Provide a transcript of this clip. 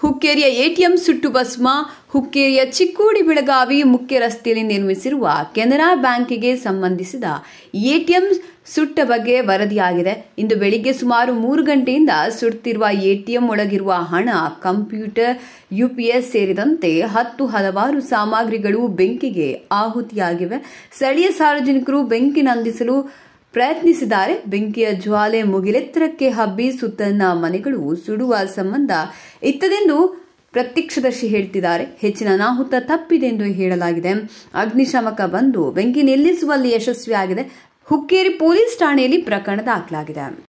ಹುಕ್ಕೇರಿಯ ATM ಸುಟ್ಟು ಭಸ್ಮ. ಹುಕ್ಕೇರಿಯ ಚಿಕ್ಕೋಡಿ ಬೆಳಗಾವಿ ಮುಖ್ಯ ರಸ್ತೆಯಲ್ಲಿ ನಿರ್ಮಿಸಿರುವ ಕೆನರಾ ಬ್ಯಾಂಕಿಗೆ ಸಂಬಂಧಿಸಿದ ಎಟಿಎಂ ಸುಟ್ಟ ಬಗ್ಗೆ ವರದಿಯಾಗಿದೆ. ಇಂದು ಬೆಳಿಗ್ಗೆ ಸುಮಾರು 3 ಗಂಟೆಯಿಂದ ಸುಡುತ್ತಿರುವ ಎಟಿಎಂ ಒಳಗಿರುವ ಹಣ, ಕಂಪ್ಯೂಟರ್, ಯುಪಿಎಸ್ ಸೇರಿದಂತೆ ಹಲವಾರು ಸಾಮಗ್ರಿಗಳು ಬೆಂಕಿಗೆ ಆಹುತಿಯಾಗಿವೆ. ಸ್ಥಳೀಯ ಸಾರ್ವಜನಿಕರು ಬೆಂಕಿ ನಂದಿಸಲು ಪ್ರಯತ್ನಿಸಿದ್ದಾರೆ. ಬೆಂಕಿಯ ಜ್ವಾಲೆ ಮುಗಿಲೆತ್ತರಕ್ಕೆ ಹಬ್ಬಿ ಸುತ್ತಲಿನ ಮನೆಗಳು ಸುಡುವ ಸಂಬಂಧ ಇತ್ತದೆಂದು ಪ್ರತ್ಯಕ್ಷದರ್ಶಿ ಹೇಳ್ತಿದ್ದಾರೆ. ಹೆಚ್ಚಿನ ಅನಾಹುತ ತಪ್ಪಿದೆ ಎಂದು ಹೇಳಲಾಗಿದೆ. ಅಗ್ನಿಶಾಮಕ ಬಂದು ಬೆಂಕಿ ನಿಲ್ಲಿಸುವಲ್ಲಿ ಯಶಸ್ವಿಯಾಗಿದೆ. ಹುಕ್ಕೇರಿ ಪೊಲೀಸ್ ಠಾಣೆಯಲ್ಲಿ ಪ್ರಕರಣ ದಾಖಲಾಗಿದೆ.